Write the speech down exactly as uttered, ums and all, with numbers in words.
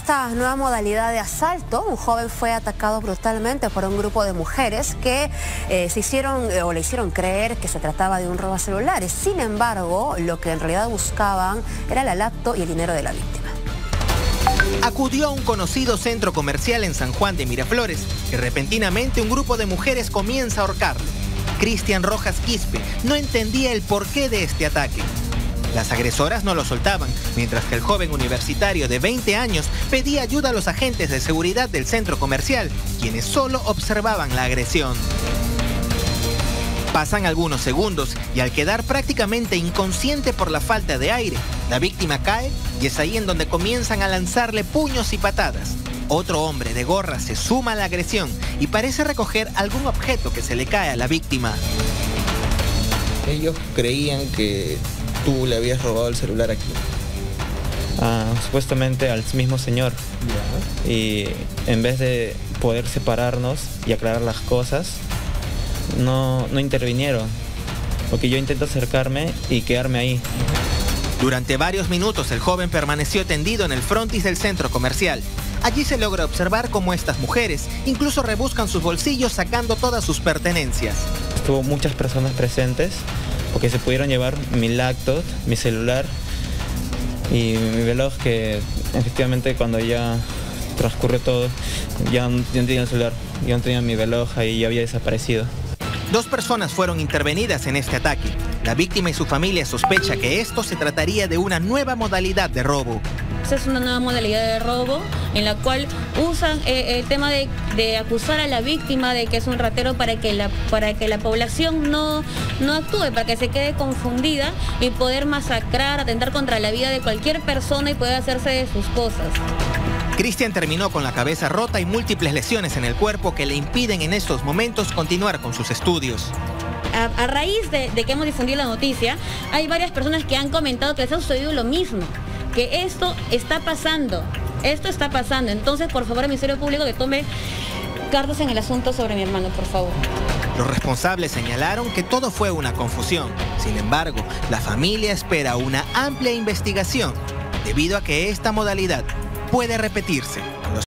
esta nueva modalidad de asalto, un joven fue atacado brutalmente por un grupo de mujeres que eh, se hicieron eh, o le hicieron creer que se trataba de un robo a celulares. Sin embargo, lo que en realidad buscaban era la laptop y el dinero de la víctima. Acudió a un conocido centro comercial en San Juan de Miraflores y repentinamente un grupo de mujeres comienza a ahorcarlo. Cristian Rojas Quispe no entendía el porqué de este ataque. Las agresoras no lo soltaban, mientras que el joven universitario de veinte años pedía ayuda a los agentes de seguridad del centro comercial, quienes solo observaban la agresión. Pasan algunos segundos y al quedar prácticamente inconsciente por la falta de aire, la víctima cae y es ahí en donde comienzan a lanzarle puños y patadas. Otro hombre de gorra se suma a la agresión y parece recoger algún objeto que se le cae a la víctima. Ellos creían que tú le habías robado el celular aquí. Ah, supuestamente al mismo señor. Ya. Y en vez de poder separarnos y aclarar las cosas, no, no intervinieron. Porque yo intento acercarme y quedarme ahí. Durante varios minutos el joven permaneció tendido en el frontis del centro comercial. Allí se logra observar cómo estas mujeres incluso rebuscan sus bolsillos sacando todas sus pertenencias. Estuvo muchas personas presentes porque se pudieron llevar mi laptop, mi celular y mi reloj, que efectivamente cuando ya transcurrió todo, ya no, ya no tenía el celular, ya no tenía mi reloj, ahí ya había desaparecido. Dos personas fueron intervenidas en este ataque. La víctima y su familia sospecha que esto se trataría de una nueva modalidad de robo. Esta es una nueva modalidad de robo en la cual usan eh, el tema de, de acusar a la víctima de que es un ratero para que la, para que la población no, no actúe, para que se quede confundida y poder masacrar, atentar contra la vida de cualquier persona y poder hacerse de sus cosas. Cristian terminó con la cabeza rota y múltiples lesiones en el cuerpo que le impiden en estos momentos continuar con sus estudios. A, a raíz de, de que hemos difundido la noticia, hay varias personas que han comentado que les ha sucedido lo mismo, que esto está pasando, esto está pasando. Entonces, por favor, el Ministerio Público que tome cartas en el asunto sobre mi hermano, por favor. Los responsables señalaron que todo fue una confusión. Sin embargo, la familia espera una amplia investigación, debido a que esta modalidad puede repetirse.